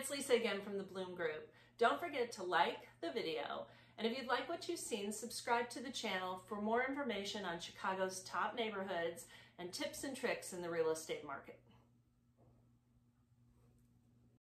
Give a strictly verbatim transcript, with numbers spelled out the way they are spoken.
it's Lisa again from the Bloom Group. Don't forget to like the video, and if you'd like what you've seen, subscribe to the channel for more information on Chicago's top neighborhoods and tips and tricks in the real estate market.